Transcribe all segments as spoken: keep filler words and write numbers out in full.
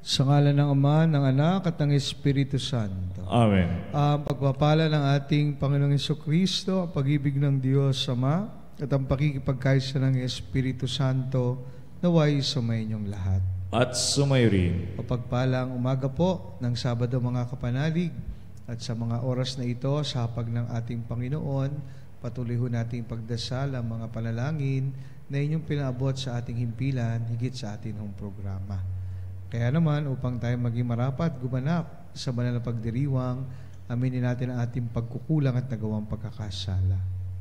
Sa ngalan ng Ama, ng Anak, at ng Espiritu Santo. Amen. Ang pagpapala ng ating Panginoong Hesukristo, ang pag-ibig ng Diyos Ama, at ang pakikipagkaisa ng Espiritu Santo, naway sumainyong lahat. At sumayo rin. Mapagpalang umaga po ng Sabado mga kapanalig, at sa mga oras na ito, sa hapag ng ating Panginoon, patuloy ho nating pagdasal ang mga panalangin na inyong pinaabot sa ating himpilan, higit sa ating hong programa. Kaya naman, upang tayo maging marapat, gumanap sa banal na pagdiriwang, aminin natin ang ating pagkukulang at nagawang pagkakasala.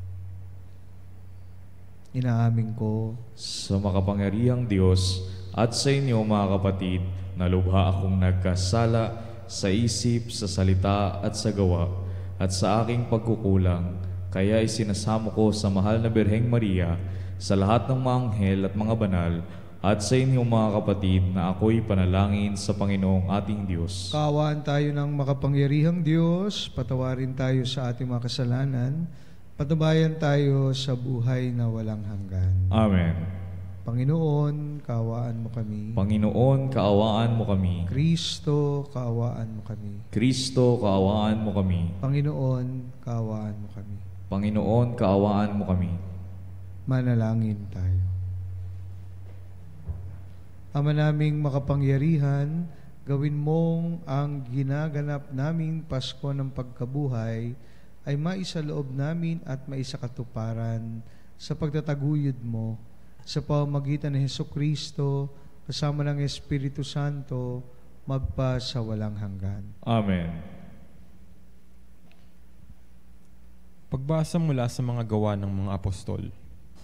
Inaamin ko sa makapangyarihang Diyos at sa inyo mga kapatid, na lubha akong nagkasala sa isip, sa salita at sa gawa, at sa aking pagkukulang. Kaya isinasamo ko sa mahal na Birheng Maria, sa lahat ng mga anghel at mga banal, at sa inyong mga kapatid, na ako'y panalangin sa Panginoong ating Diyos. Kaawaan tayo ng makapangyarihang Diyos, patawarin tayo sa ating mga kasalanan, patubayan tayo sa buhay na walang hanggan. Amen. Panginoon, kaawaan mo kami. Panginoon, kaawaan mo kami. Kristo, kaawaan mo kami. Kristo, kaawaan mo kami. Panginoon, kaawaan mo kami. Panginoon, kaawaan mo kami. Manalangin tayo. Ama naming makapangyarihan, gawin mong ang ginaganap naming Pasko ng pagkabuhay ay maisaloob namin at maisakatuparan sa pagtataguyod mo sa pamamagitan ng Hesukristo kasama ng Espiritu Santo magpa sa walang hanggan. Amen. Pagbasa mula sa mga gawa ng mga apostol.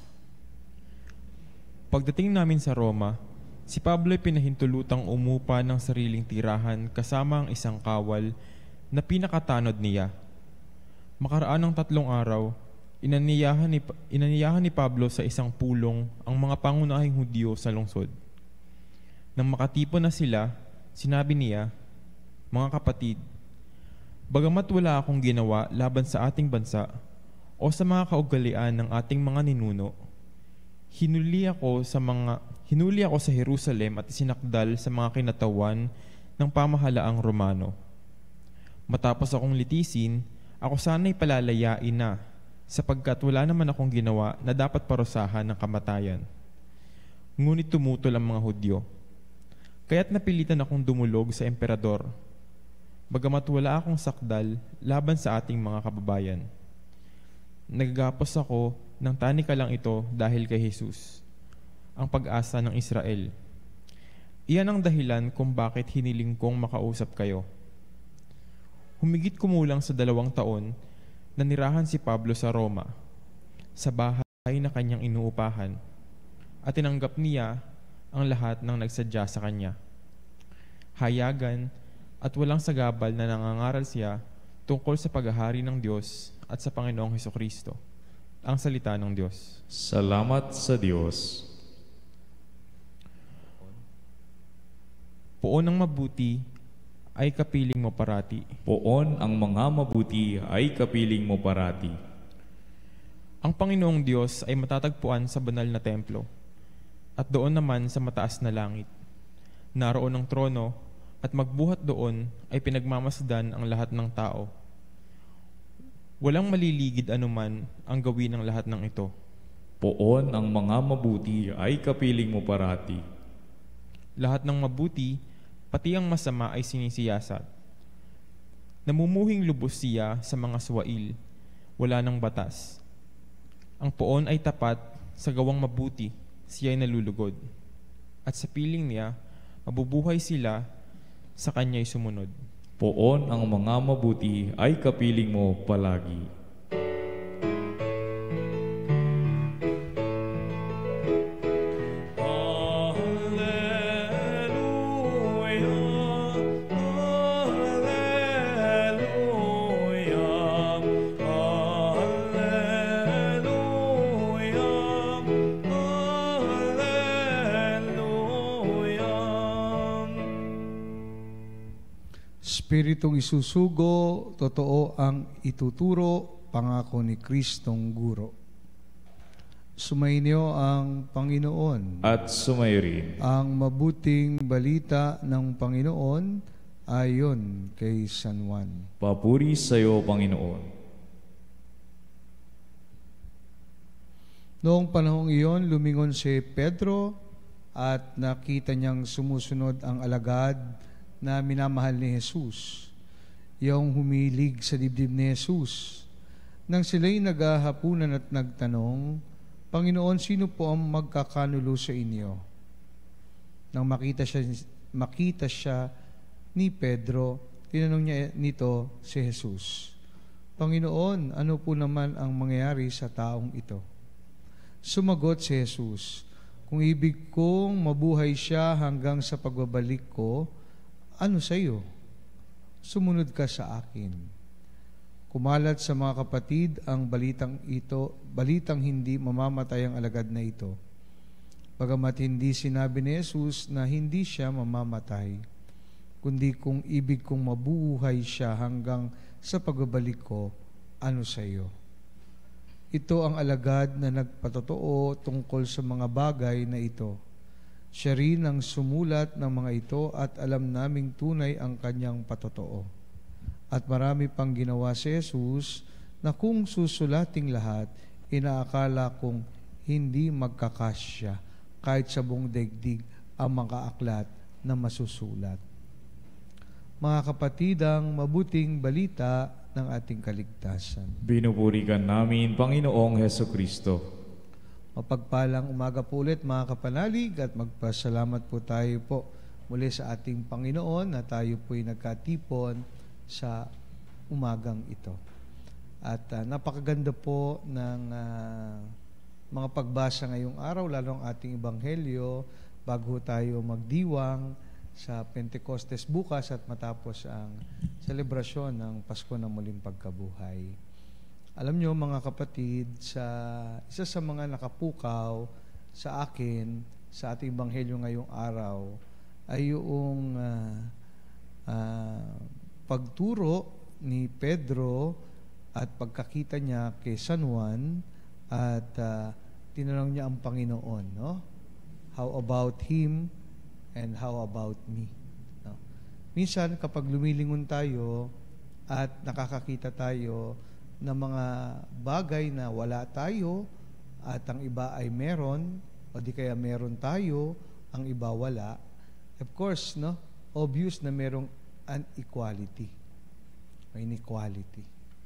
Pagdating namin sa Roma, si Pablo ay pinahintulutang umupa ng sariling tirahan kasama ang isang kawal na pinakatanod niya. Makaraan ng tatlong araw, inaniyahan ni, inaniyahan ni Pablo sa isang pulong ang mga pangunahing Hudyo sa lungsod. Nang makatipon na sila, sinabi niya, "Mga kapatid, bagamat wala akong ginawa laban sa ating bansa o sa mga kaugalian ng ating mga ninuno, hinuli ako sa mga hinuli ako sa Jerusalem at isinakdal sa mga kinatawan ng pamahalaang Romano. Matapos akong litisin, ako sana'y palalayain na, sapagkat wala naman akong ginawa na dapat parusahan ng kamatayan. Ngunit tumutol ang mga Hudyo. Kaya't napilitan akong dumulog sa emperador, bagamat wala akong sakdal laban sa ating mga kababayan. Nagagapos ako ng tanikalang ito dahil kay Jesus, ang pag-asa ng Israel. Iyan ang dahilan kung bakit hiniling kong makausap kayo." Humigit kumulang sa dalawang taon, nanirahan si Pablo sa Roma, sa bahay na kanyang inuupahan, at tinanggap niya ang lahat ng nagsadya sa kanya. Hayagan at walang sagabal na nangangaral siya tungkol sa paghahari ng Diyos at sa Panginoong Hesukristo. Ang salita ng Diyos. Salamat sa Diyos. Poon ang mabuti ay kapiling mo parati. Poon ang mga mabuti ay kapiling mo parati. Ang Panginoong Diyos ay matatagpuan sa banal na templo, at doon naman sa mataas na langit. Naroon ang trono, at magbuhat doon ay pinagmamasdan ang lahat ng tao. Walang maliligid anuman ang gawin ng lahat ng ito. Poon ang mga mabuti ay kapiling mo parati. Lahat ng mabuti, pati ang masama ay sinisiyasat. Namumuhing lubos siya sa mga suwail, wala ng batas. Ang poon ay tapat, sa gawang mabuti, siya ay nalulugod. At sa piling niya, mabubuhay sila, sa kanya'y sumunod. Poon ang mga mabuti ay kapiling mo palagi. Espiritong isusugo, totoo ang ituturo, pangako ni Kristong Guro. Sumainyo ang Panginoon. At sumayo rin. Ang mabuting balita ng Panginoon ayon kay San Juan. Papuri sa iyo, Panginoon. Noong panahong iyon, lumingon si Pedro at nakita niyang sumusunod ang alagad na minamahal ni Jesus, yung humilig sa dibdib ni Jesus. Nang sila'y naghahapunan at nagtanong, Panginoon, sino po ang magkakanulo sa inyo? Nang makita siya, makita siya ni Pedro, tinanong niya nito si Jesus, Panginoon, ano po naman ang mangyayari sa taong ito? Sumagot si Jesus, kung ibig kong mabuhay siya hanggang sa pagbabalik ko, ano sa iyo? Sumunod ka sa akin. Kumalat sa mga kapatid ang balitang ito, balitang hindi mamamatay ang alagad na ito. Bagamat hindi sinabi ni Jesus na hindi siya mamamatay, kundi kung ibig kong mabuhay siya hanggang sa pagbabalik ko, ano sa iyo? Ito ang alagad na nagpatotoo tungkol sa mga bagay na ito. Siya rin ang sumulat ng mga ito at alam naming tunay ang kanyang patotoo. At marami pang ginawa si Jesus na kung susulating lahat, inaakala kong hindi magkakasya kahit sa buong daigdig ang mga aklat na masusulat. Mga kapatidang mabuting balita ng ating kaligtasan. Binuburikan namin, Panginoong Hesukristo. Mapagpalang umaga po ulit mga kapanalig at magpasalamat po tayo po muli sa ating Panginoon na tayo po'y nagkatipon sa umagang ito. At uh, napakaganda po ng uh, mga pagbasa ngayong araw, lalo ang ating Ebanghelyo, bago tayo magdiwang sa Pentecostes bukas at matapos ang selebrasyon ng Pasko ng Muling Pagkabuhay. Alam nyo mga kapatid, sa isa sa mga nakapukaw sa akin, sa ating Ebanghelyo ngayong araw, ay yung uh, uh, pagturo ni Pedro at pagkakita niya kay San Juan at uh, tinanong niya ang Panginoon, no? How about him and how about me? No? Minsan kapag lumilingon tayo at nakakakita tayo ng mga bagay na wala tayo at ang iba ay meron o di kaya meron tayo, ang iba wala, of course, no? Obvious na merong inequality. May inequality.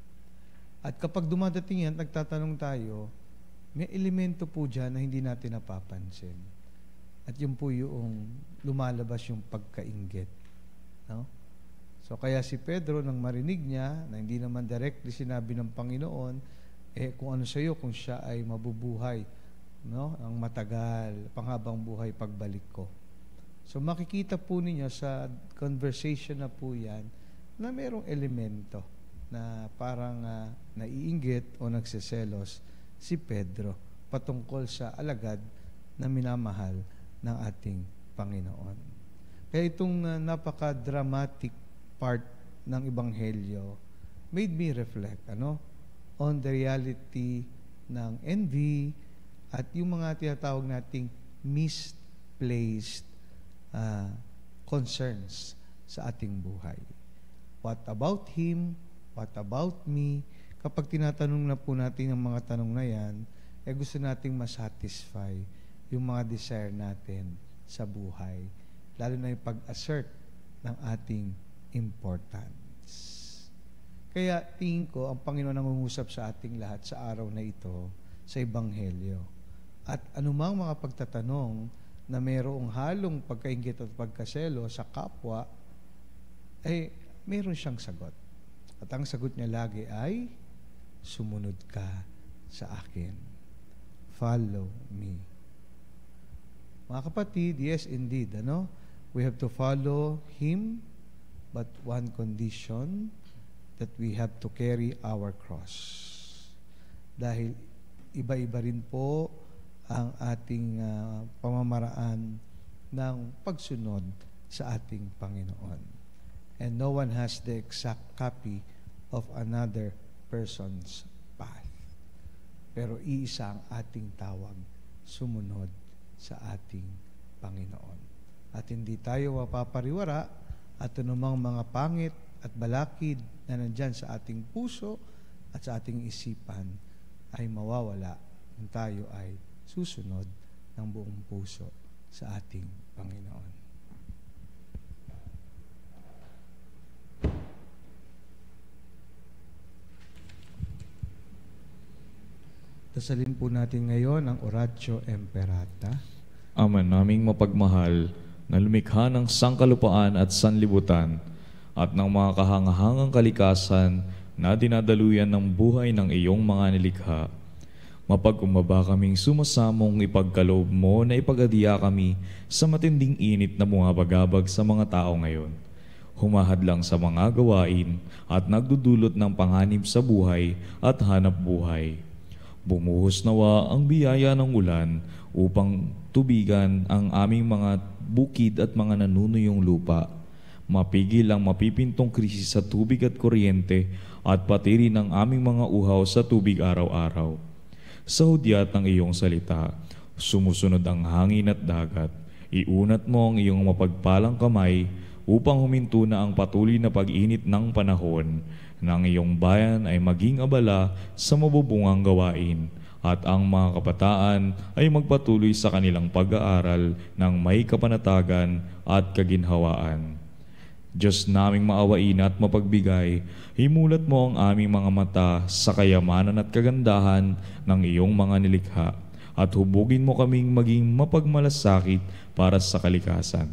At kapag dumadating yan, nagtatanong tayo, may elemento po dyan na hindi natin napapansin. At yun po yung lumalabas yung pagkainggit. No? So kaya si Pedro, nang marinig niya, na hindi naman directly sinabi ng Panginoon, eh kung ano sa iyo, kung siya ay mabubuhay, no? Ang matagal, panghabang buhay pagbalik ko. So makikita po ninyo sa conversation na po yan na mayroong elemento na parang uh, naiinggit o nagseselos si Pedro patungkol sa alagad na minamahal ng ating Panginoon. Kaya itong uh, napaka-dramatic part ng Ebanghelyo made me reflect ano, on the reality ng envy at yung mga tinatawag nating misplaced Uh, concerns sa ating buhay. What about him? What about me? Kapag tinatanong na po natin ang mga tanong na yan, eh gusto nating masatisfy yung mga desire natin sa buhay. Lalo na yung pag-assert ng ating importance. Kaya tingin ko, ang Panginoon nangungusap sa ating lahat sa araw na ito, sa Ebanghelyo. At anumang mga pagtatanong na mayroong halong pagkainggit at pagkaselo sa kapwa, ay mayroon siyang sagot. At ang sagot niya lagi ay, sumunod ka sa akin. Follow me. Mga kapatid, yes indeed, ano? We have to follow Him, but one condition, that we have to carry our cross. Dahil iba-iba rin po ang ating uh, pamamaraan ng pagsunod sa ating Panginoon. And no one has the exact copy of another person's path. pero iisa ang ating tawag, sumunod sa ating Panginoon. At hindi tayo mapapariwara at anumang mga pangit at balakid na nandyan sa ating puso at sa ating isipan ay mawawala kung tayo ay susunod ng buong puso sa ating Panginoon. Dasalin po natin ngayon ang Oratio Imperata. Ama naming mapagmahal, na lumikha ng sangkalupaan at sanlibutan at ng mga kahangahangang kalikasan na dinadaluyan ng buhay ng iyong mga nilikha. Mapagkumbaba kaming sumasamong ipagkaloob mo na ipagadiya kami sa matinding init na bumabagabag sa mga tao ngayon. Humahad lang sa mga gawain at nagdudulot ng panganib sa buhay at hanap buhay. Bumuhos nawa ang biyaya ng ulan upang tubigan ang aming mga bukid at mga nanunuyong lupa. Mapigil ang mapipintong krisis sa tubig at kuryente at pati rin ang aming mga uhaw sa tubig araw-araw. Sa hudyat ng iyong salita, sumusunod ang hangin at dagat. Iunat mo ang iyong mapagpalang kamay upang huminto na ang patuloy na pag-init ng panahon, ng iyong bayan ay maging abala sa mabubungang gawain, at ang mga kabataan ay magpatuloy sa kanilang pag-aaral ng may kapanatagan at kaginhawaan. Diyos naming maawain at mapagbigay, himulat mo ang aming mga mata sa kayamanan at kagandahan ng iyong mga nilikha, at hubugin mo kaming maging mapagmalasakit para sa kalikasan.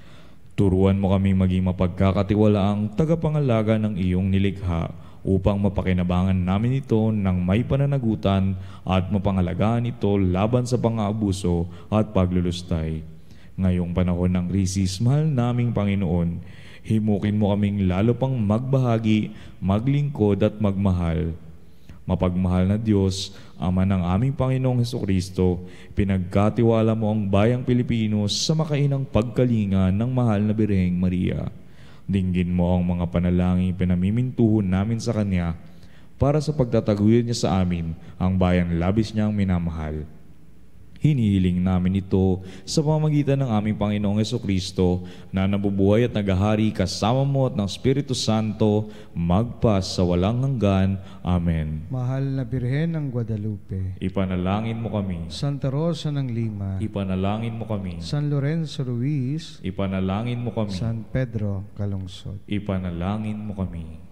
Turuan mo kaming maging mapagkakatiwalaang tagapangalaga ng iyong nilikha, upang mapakinabangan namin ito ng may pananagutan at mapangalagaan ito laban sa pang-aabuso at paglulustay. Ngayong panahon ng krisis, mahal naming Panginoon, himukin mo kaming lalo pang magbahagi, maglingkod at magmahal. Mapagmahal na Diyos, Ama ng aming Panginoong Hesukristo, pinagkatiwala mo ang bayang Pilipino sa makainang pagkalinga ng mahal na Birheng Maria. Dinggin mo ang mga panalangin pinamimintuhon namin sa Kanya para sa pagtataguyod niya sa amin ang bayan labis niyang minamahal. Hinihiling namin ito sa pamamagitan ng aming Panginoong Hesukristo na nabubuhay at naghahari kasama mo at ng Espiritu Santo magpa sa walang hanggan. Amen. Mahal na Birhen ng Guadalupe, Ipanalangin mo kami. Santa Rosa ng Lima, Ipanalangin mo kami. San Lorenzo Ruiz, Ipanalangin mo kami. San Pedro Calungsod. Ipanalangin mo kami.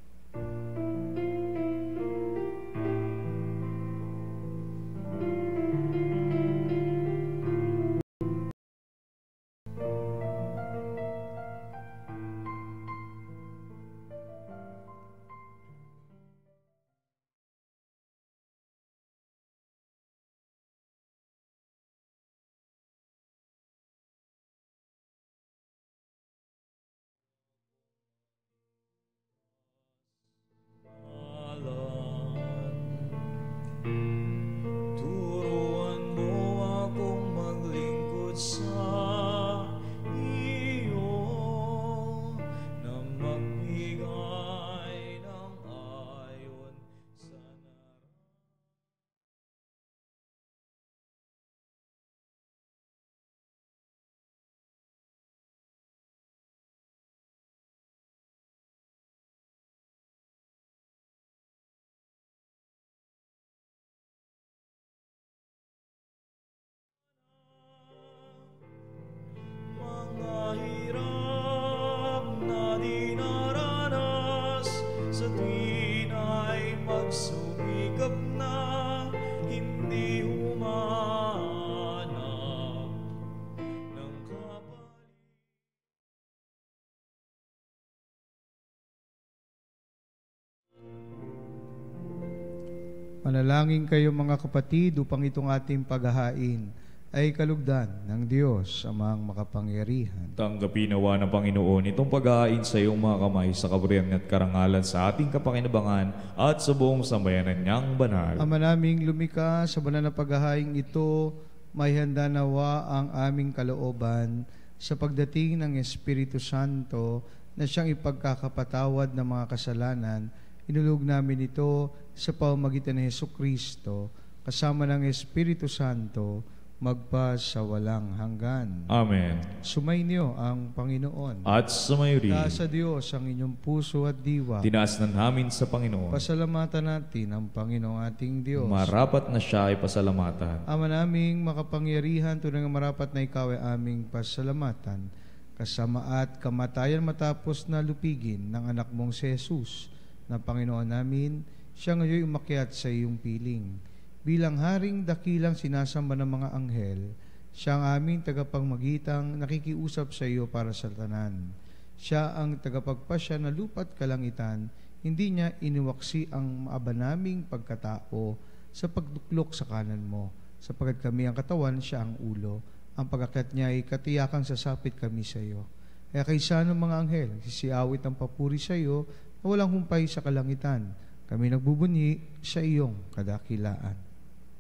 Manalangin kayo mga kapatid upang itong ating paghahain ay kalugdan ng Diyos amang makapangyarihan. Tanggapin nawa ng Panginoon itong paghahain sa iyong mga kamay sa kaburihan at karangalan sa ating kapakinabangan at sa buong sambayanan niyang banal. Ama naming lumika sa banal na paghahain ito, may handa nawa ang aming kalooban sa pagdating ng Espiritu Santo na siyang ipagkakapatawad ng mga kasalanan, Inulog namin ito sa pamamagitan ni Hesukristo, kasama ng Espiritu Santo, magpa sa walang hanggan. Amen. Sumainyo ang Panginoon. At sumayo rin. Taas sa Diyos ang inyong puso at diwa. Tinaas na namin sa Panginoon. Pasalamatan natin ang Panginoong ating Diyos. Marapat na siya ay pasalamatan. Ama naming makapangyarihan, tunay nga marapat na ikaw ay aming pasalamatan. Kasama at kamatayan matapos na lupigin ng anak mong si Jesus, na Panginoon namin, siya ngayon umakyat sa iyong piling. Bilang haring dakilang sinasamba ng mga anghel, siya ang aming tagapagmagitang nakikiusap sa iyo para sa tanan. Siya ang tagapagpasya na lupa't kalangitan, hindi niya iniwaksi ang maaba naming pagkatao sa pagduklok sa kanan mo. Sapagkat kami ang katawan, siya ang ulo. Ang pagakyat niya ay katiyakang sasapit kami sa iyo. Kaya kaysa ng mga anghel, sisiawit ang papuri sa iyo na walang humpay sa kalangitan. Kami nagbubunyi sa iyong kadakilaan.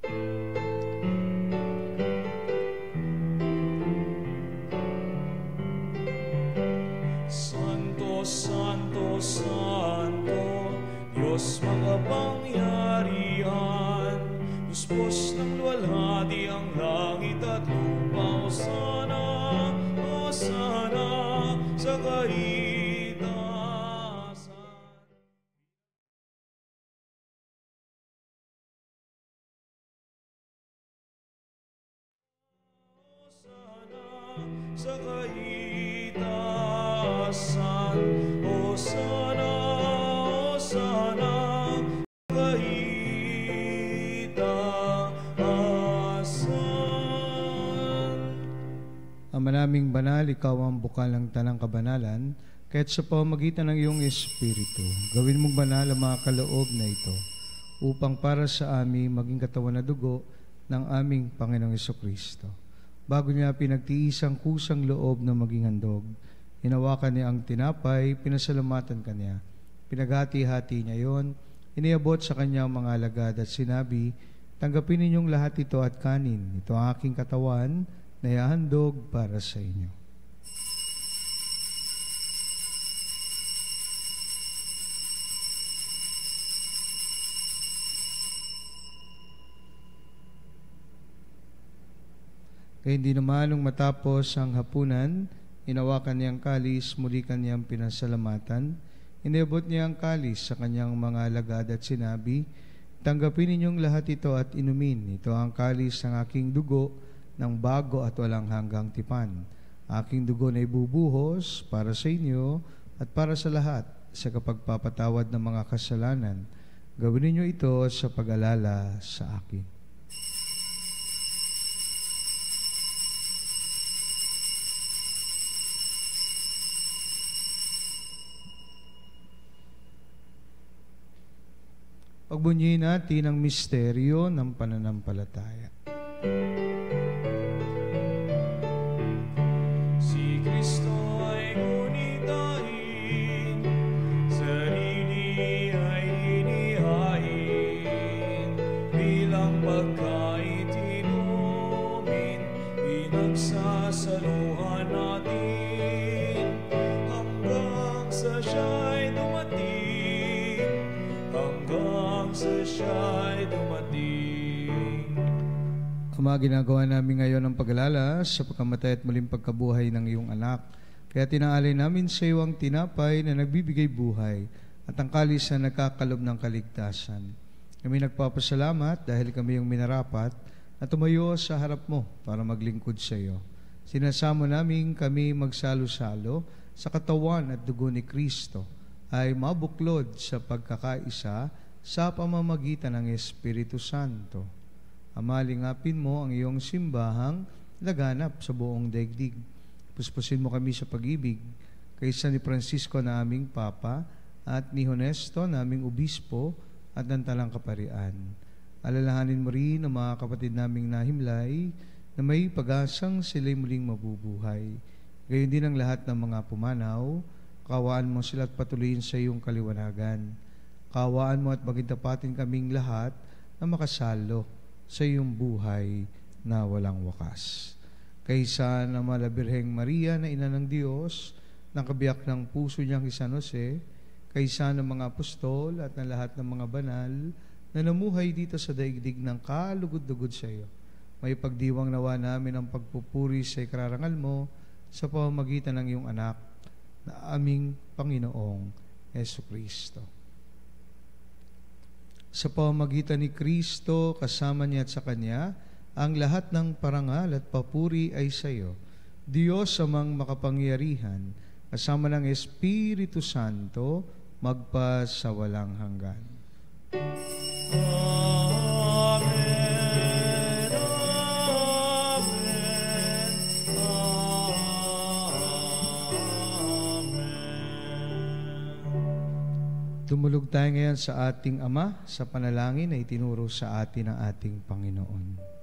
Santo, Santo, Santo, Diyos makapangyarihan, puspos ng luwalhati ang langit at lupa. Hosana, Hosana, sa kaitaasan. Sa kaitaasan, Hosana, Hosana, sa kaitaasan. Ama naming banal, ikaw ang bukal ng tanang kabanalan, kaya't sa pamamagitan ng iyong Espiritu, gawin mong banal ang mga kaloob na ito, upang para sa amin maging katawan na dugo ng aming Panginoong Hesukristo. Bago niya pinagtiis ang kusang loob na maging handog, hinawakan niya ang tinapay, pinasalamatan kanya. Pinaghati-hati niya yon, iniabot sa kanyang mga alagad at sinabi, tanggapin ninyong lahat ito at kanin. Ito ang aking katawan na ihahandog para sa inyo. Kaya hindi naman nung matapos ang hapunan, inawakan niya ang kalis, muli kanyang pinasalamatan. Iniabot niya ang kalis sa kanyang mga alagad at sinabi, tanggapin ninyong lahat ito at inumin. Ito ang kalis ng aking dugo ng bago at walang hanggang tipan. Aking dugo na ibubuhos para sa inyo at para sa lahat sa kapagpapatawad ng mga kasalanan. Gawin ninyo ito sa pag-alala sa akin. Pagbunyihin natin ang misteryo ng pananampalataya. Si Kristo ay ngunit dahil, sarili ay inihain, bilang pagkain tinumin, pinagsasaluhan natin, hanggang sa siya'y dumating, hanggang sa siya'y dumating. Ama, ginagawa namin ngayon ang pag-alala sa pagkamatay at muling pagkabuhay ng iyong anak. Kaya tinaalay namin sa iyo ang tinapay na nagbibigay buhay at ang kalis na nagkakalob ng kaligtasan. Kami nagpapasalamat dahil kami yung minarapat na tumayo sa harap mo para maglingkod sa iyo. Sinasamo namin kami magsalo-salo sa katawan at dugo ni Kristo ay mabuklod sa pagkakaisa sa pamamagitan ng Espiritu Santo. Ama, lingapin mo ang iyong simbahang laganap sa buong daigdig. Puspusin mo kami sa pag-ibig kaysa ni Francisco na aming Papa at ni Honesto na aming Obispo at ng Talang Kaparian. Alalahanin mo rin ang mga kapatid naming nahimlay na may pag-asang sila'y muling mabubuhay. Gayon din ang lahat ng mga pumanaw. Kawaan mo sila at patuloyin sa iyong kaliwanagan. Kawaan mo at magintapatin kaming lahat na makasalo sa iyong buhay na walang wakas. Kaysa na Malabirheng Maria na ina ng Diyos, ng kabiyak ng puso niyang si San Jose, kaysa ng mga apostol at ng lahat ng mga banal na namuhay dito sa daigdig ng kalugod-lugod sa iyo. May pagdiwang nawa namin ang pagpupuri sa ikararangal mo sa pamamagitan ng iyong anak na aming Panginoong Jesucristo. Sa pamamagitan ni Kristo, kasama niya at sa Kanya, ang lahat ng parangal at papuri ay sa iyo, Diyos amang makapangyarihan, kasama ng Espiritu Santo, magpa sa walang hanggan. Amen, amen, amen. Tumulog tayo ngayon sa ating Ama sa panalangin na itinuro sa atin ng ating Panginoon.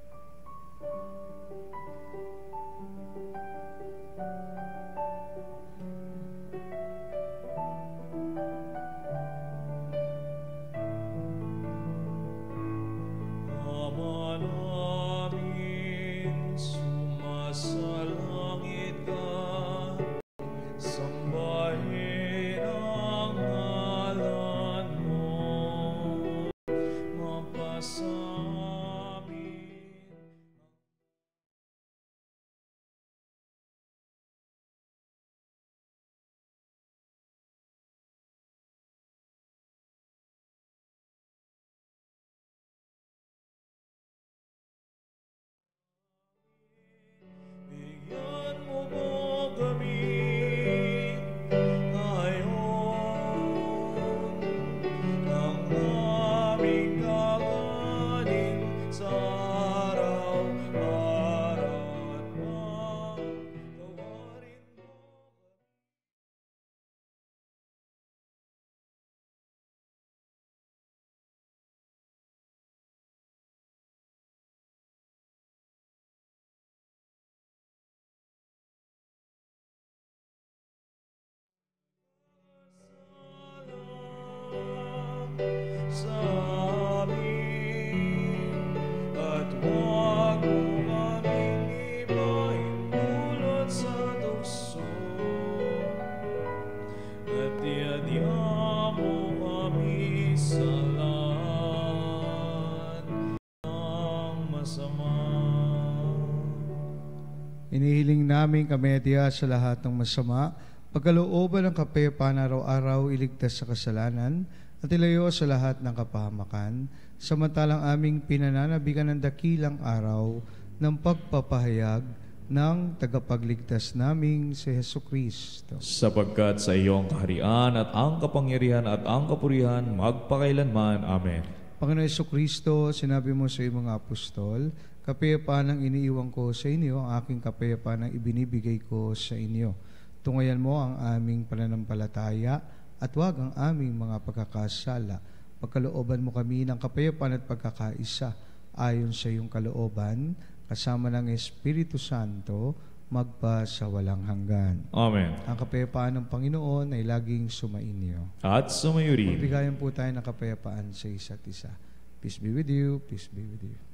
Inihiling namin kami atiya sa lahat ng masama, pagkalooban ng kapayapaan araw-araw, iligtas sa kasalanan, at ilayo sa lahat ng kapahamakan, samantalang aming pinananabigan ng dakilang araw ng pagpapahayag ng tagapagligtas naming si Jesucristo. Sapagkat sa iyong kaharian at ang kapangyarihan at ang kapurihan magpakailanman. Amen. Panginoon Jesucristo, sinabi mo sa iyong mga apostol, kapayapaan ang iniiwan ko sa inyo, ang aking kapayapaan ang ibinibigay ko sa inyo. Tungayan mo ang aming pananampalataya at huwag ang aming mga pagkakasala. Pagkalooban mo kami ng kapayapaan at pagkakaisa ayon sa iyong kalooban, kasama ng Espiritu Santo, magpa sa walang hanggan. Amen. Ang kapayapaan ng Panginoon ay laging sumainyo. At sumayo rin. Magbigayan po tayo ng kapayapaan sa isa't isa. Peace be with you. Peace be with you.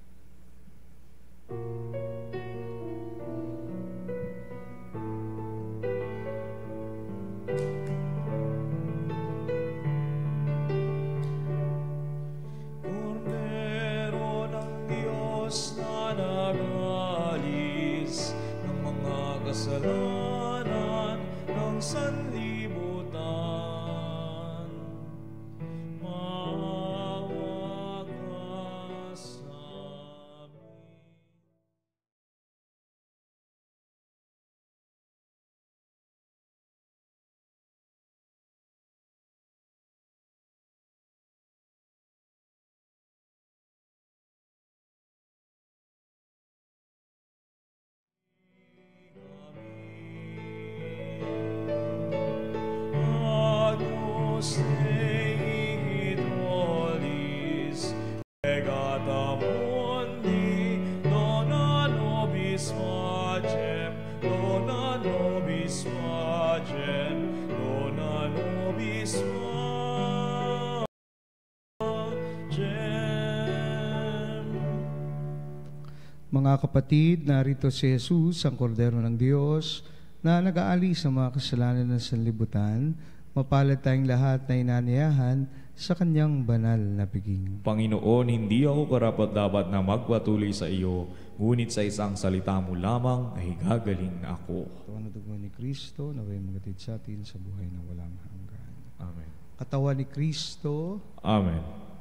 Kordero ng Diyos na nag-alis ng mga kasalanan ng sanlibutan, maawa ka sa amin. Agnus Dei Drolis, Legata Mundi, Dona Nobis Pacem, Dona Nobis Pacem, Dona Nobis Pacem. Mga kapatid, narito si Jesus, ang Kordero ng Diyos, na nag-aalis sa mga kasalanan ng sanlibutan. Mapalad tayong lahat na inaniyahan sa kanyang banal na piging. Panginoon, hindi ako karapat-dapat na magpatuloy sa iyo, ngunit sa isang salita mo lamang ay gagaling na ako. Katawan na dugo ni Kristo, naway magatid sa atin sa buhay na walang hanggan. Amen. Katawan ni Kristo, Amen.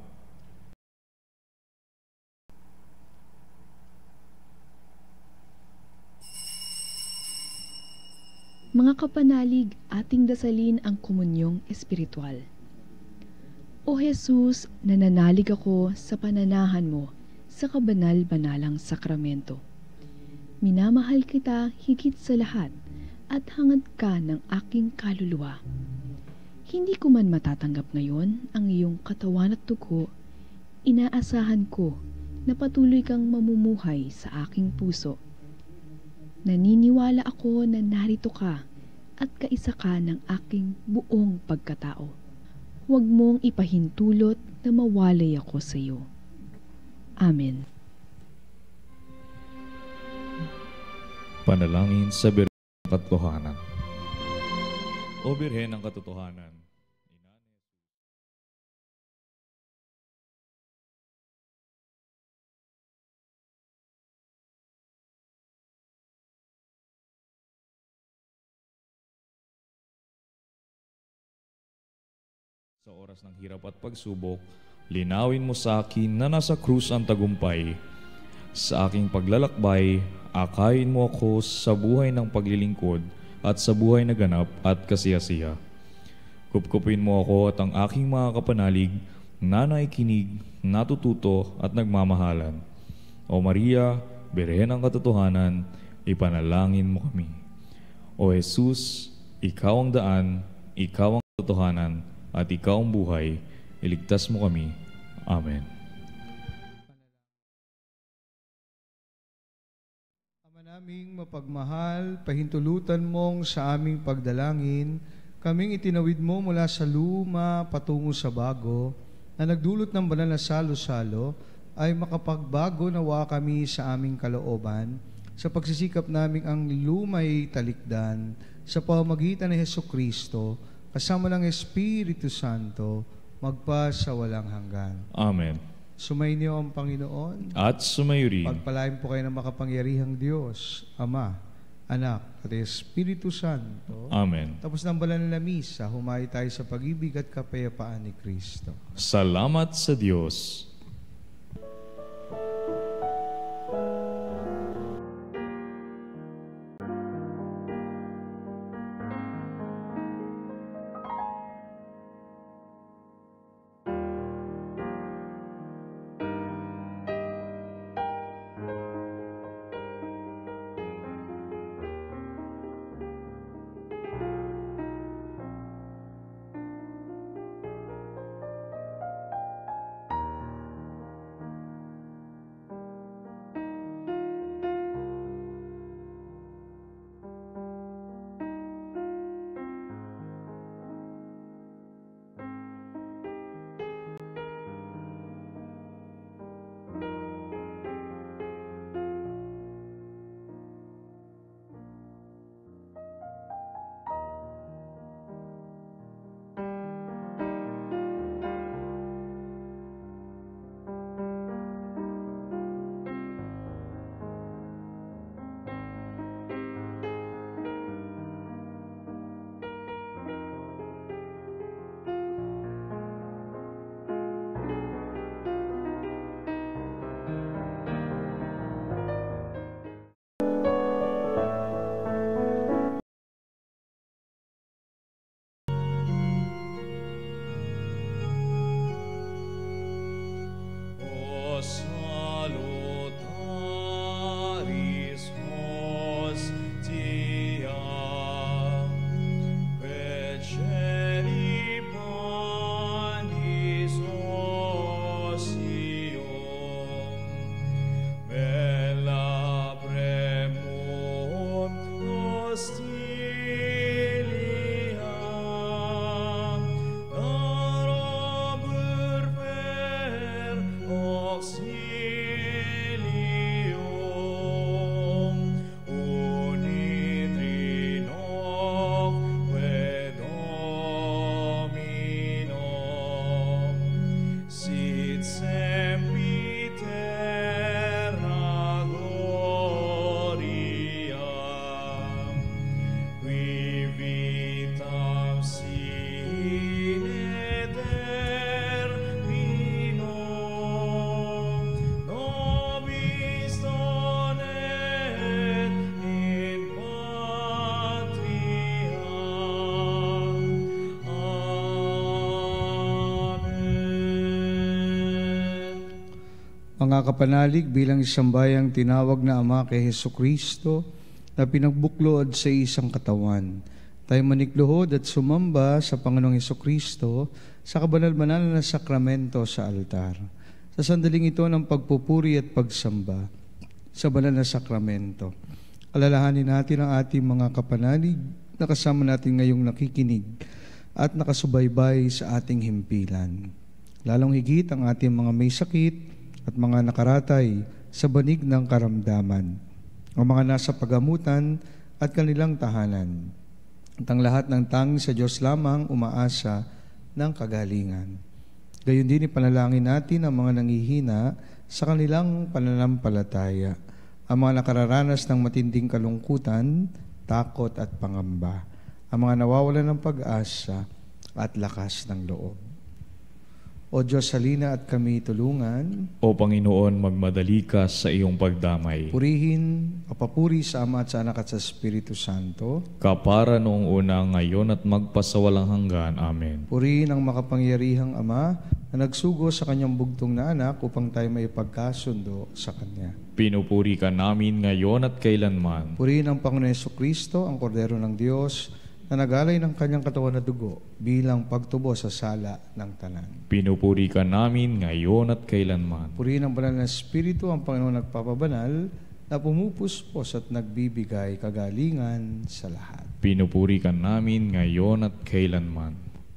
Mga kapanalig, ating dasalin ang komunyong espiritual. O Jesus, nananalig ako sa pananahan mo sa kabanal-banalang sakramento. Minamahal kita higit sa lahat at hangad ka ng aking kaluluwa. Hindi ko man matatanggap ngayon ang iyong katawan at dugo, inaasahan ko na patuloy kang mamumuhay sa aking puso. Naniniwala ako na narito ka at kaisa ka ng aking buong pagkatao. Huwag mong ipahintulot na mawalay ako sa iyo. Amen. Panalangin sa Birhen ng Katotohanan. O Birhen ng Katotohanan, sa oras ng hirap at pagsubok, linawin mo sa akin na nasa krus ang tagumpay. Sa aking paglalakbay, akayin mo ako sa buhay ng paglilingkod at sa buhay na ganap at kasiyasiya. Kupkupin mo ako at ang aking mga kapanalig na naikinig, natututo at nagmamahalan. O Maria, Birhen ng Katotohanan, ipanalangin mo kami. O Jesus, ikaw ang daan, ikaw ang katotohanan, at ikaw ang buhay, iligtas mo kami. Amen. Ama naming mapagmahal, pahintulutan mong sa aming pagdalangin, kaming itinawid mo mula sa luma patungo sa bago, na nagdulot ng banal na salo-salo, ay makapagbago nawa kami sa aming kalooban, sa pagsisikap naming ang lumay talikdan, sa pamamagitan ni Hesukristo, kasama ng Espiritu Santo, magpa sa walang hanggan. Amen. Sumainyo ang Panginoon. At sumayo rin. Pagpalain po kayo ng makapangyarihang Diyos, Ama, Anak, at Espiritu Santo. Amen. Tapos ng banal na misa, humayo tayo sa pag-ibig at kapayapaan ni Kristo. Salamat sa Diyos. Mga kapanalig, bilang isang bayang tinawag na Ama kay Hesukristo na pinagbuklood sa isang katawan, tayo manikluhod at sumamba sa Panginoong Hesukristo sa kabanal-banal na sakramento sa altar. Sa sandaling ito ng pagpupuri at pagsamba sa banal na sakramento, alalahanin natin ang ating mga kapanalig na kasama natin ngayong nakikinig at nakasubaybay sa ating himpilan. Lalong higit ang ating mga may sakit at mga nakaratay sa banig ng karamdaman, ang mga nasa pagamutan at kanilang tahanan, at ang lahat ng tanging sa Diyos lamang umaasa ng kagalingan. Gayon din ipanalangin natin ang mga nanghihina sa kanilang pananampalataya, ang mga nakararanas ng matinding kalungkutan, takot at pangamba, ang mga nawawalan ng pag-asa at lakas ng loob. O Diyos, halina at kami tulungan. O Panginoon, magmadali ka sa iyong pagdamay. Purihin, papapuri sa Ama at sa Anak at sa Espiritu Santo. Kapara noong una, ngayon at magpasawalang hanggan. Amen. Purihin ang makapangyarihang Ama na nagsugo sa kanyang bugtong na anak upang tayo may pagkasundo sa Kanya. Pinupuri ka namin ngayon at kailanman. Purihin ang Panginoon Hesukristo, ang Kordero ng Diyos, na nagalay ng kanyang katawan na dugo bilang pagtubo sa sala ng tanan. Pinupuri ka namin ngayon at kailanman. Purihin ang banal na Espiritu, ang Panginoon nagpapabanal, na pumupuspos at nagbibigay kagalingan sa lahat. Pinupuri ka namin ngayon at kailanman.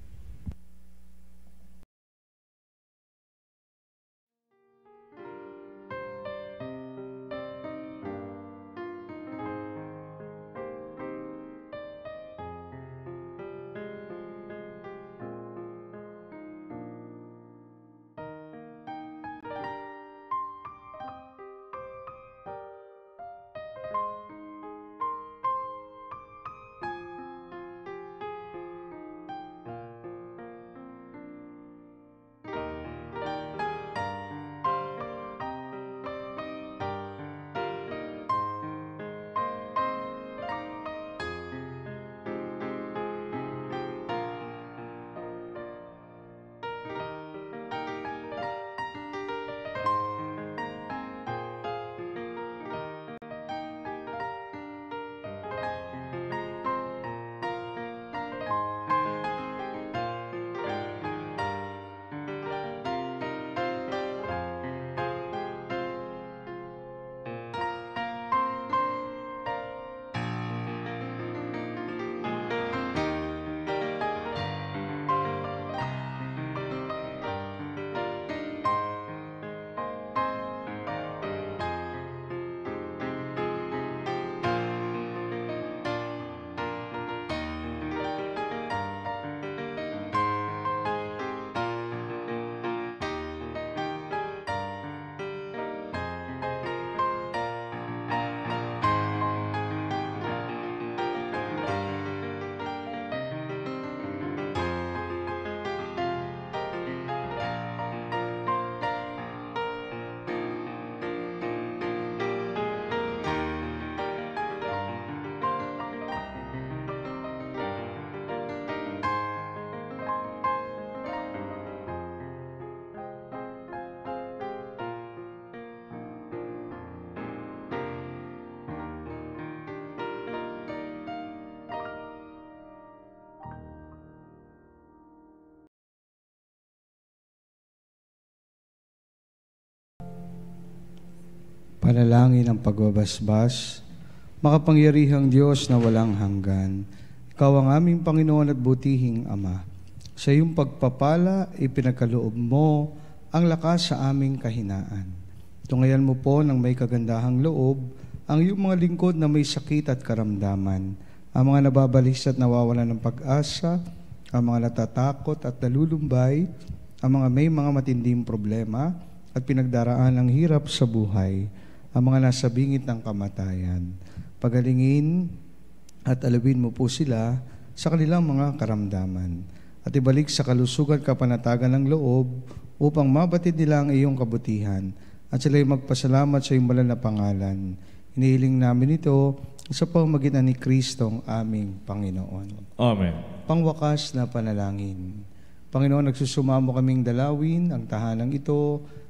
Panalangin ang pagbabasbas. Makapangyarihang Diyos na walang hanggan, Ikaw ang aming Panginoon at butihing Ama. Sa iyong pagpapala, ipinagkaloob mo ang lakas sa aming kahinaan. Tungayan mo po ng may kagandahang loob ang iyong mga lingkod na may sakit at karamdaman, ang mga nababalis at nawawalan ng pag-asa, ang mga natatakot at nalulumbay, ang mga may mga matinding problema at pinagdaraan ng hirap sa buhay, ang mga nasa bingit ng kamatayan. Pagalingin at alawin mo po sila sa kanilang mga karamdaman at ibalik sa kalusugan kapanatagan ng loob upang mabatid nila ang iyong kabutihan at sila'y magpasalamat sa iyong banal na pangalan. Hinihiling namin ito sa pamamagitan ni Kristo ang aming Panginoon. Amen. Pangwakas na panalangin. Panginoon, nagsusumamo kaming dalawin ang tahanang ito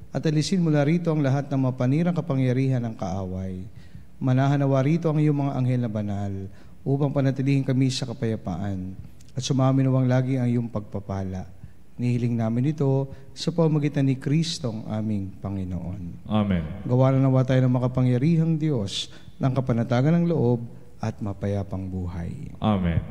at alisin mula rito ang lahat ng mapanirang kapangyarihan ng kaaway. Manahanawa rito ang iyong mga anghel na banal upang panatilihin kami sa kapayapaan at sumaminawang lagi ang iyong pagpapala. Nihiling namin ito sa pamamagitan ni Kristong aming Panginoon. Amen. Gawa na nawa tayo ng makapangyarihang Diyos ng kapanatagan ng loob at mapayapang buhay. Amen.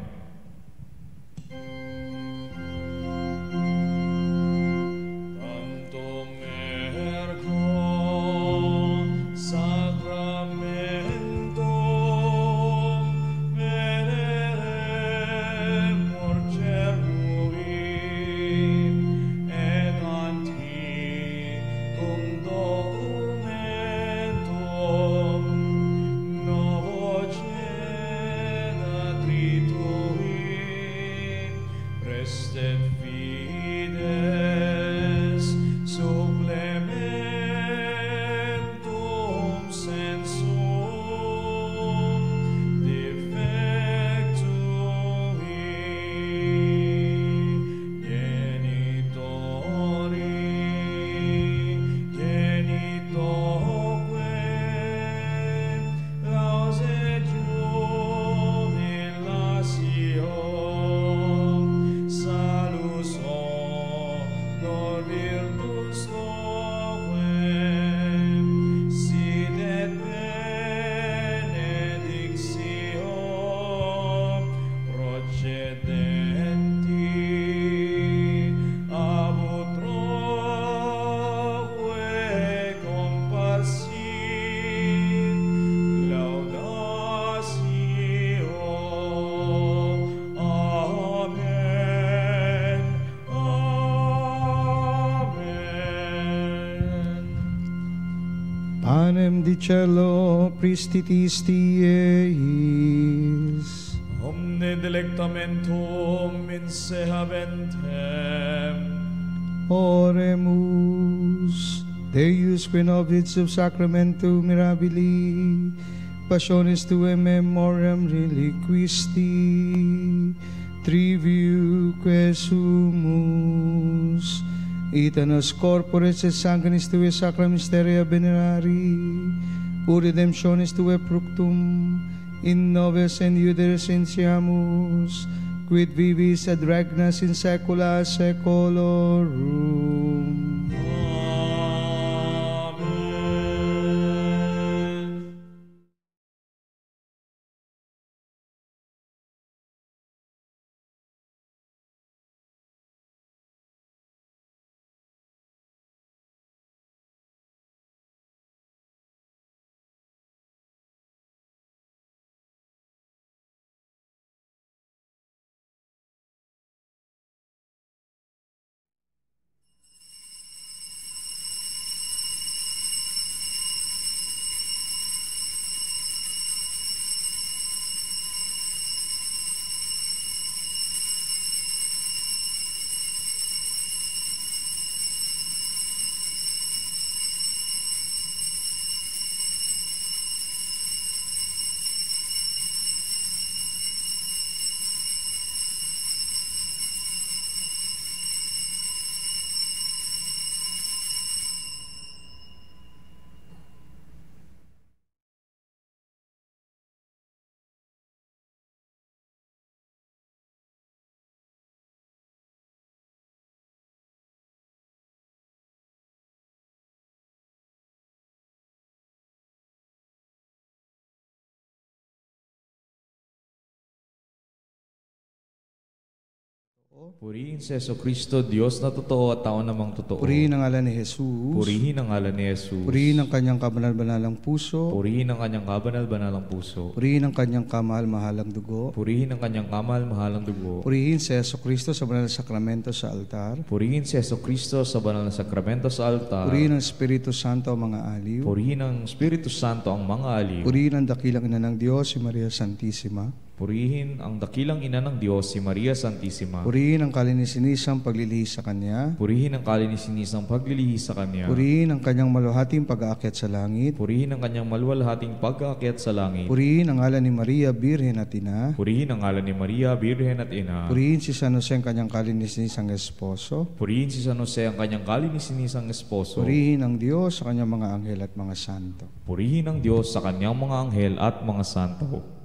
Panem di cielo pristitisti eis, Omne delectamentum in se habentem. Oremus, Deus que nobis sub sacramentum mirabili, passionis tuae memoriam reliquisti, triviu que sumus, itanos corporis et sanguinis tuae sacra mysteria venerari, ur redemptionis tuae fructum, in nobis and iuderis insiamus, quid vivis et regnas in saecula saeculorum. Purihin si Yeso Cristo, Diyos na totoo at tao namang totoo. Purihin ang ngalan ni Jesus. Purihin ang ngalan ni Jesus. Purihin ang kanyang kabanal-banalang puso. Purihin ang kanyang kabanal-banalang puso. Purihin ang kanyang kamahal-mahalang dugo. Purihin ang kanyang kamahal-mahalang dugo. Purihin si Yeso Cristo sa banal na sakramento sa altar. Purihin si Yeso Cristo sa banal na sakramento sa altar. Purihin ang Espiritu Santo ang mga aliw. Purihin ang Espiritu Santo ang mga aliw. Purihin ang dakilang ina ng Diyos, si Maria Santissima. Purihin ang dakilang ina ng Diyos, si Maria Santissima. Purihin ang kalinisan-nisang paglilihis sa Kanya. Purihin ang kalinisan-nisang paglilihis sa Kanya. Purihin ang Kanyang maluhating pag-aakyat sa langit. Purihin ang Kanyang maluwalhating pag-aakyat sa langit. Purihin ang ngalan ni Maria, Birhen at Ina. Purihin ang ngalan ni Maria, Birhen at Ina. Purihin si San Jose ang Kanyang kalinisan-nisang esposo. Purihin si San Jose ang Kanyang kalinisan-nisang esposo. Purihin ang Diyos sa Kanyang mga anghel at mga santo. Purihin ang Diyos sa Kanyang mga anghel at mga santo.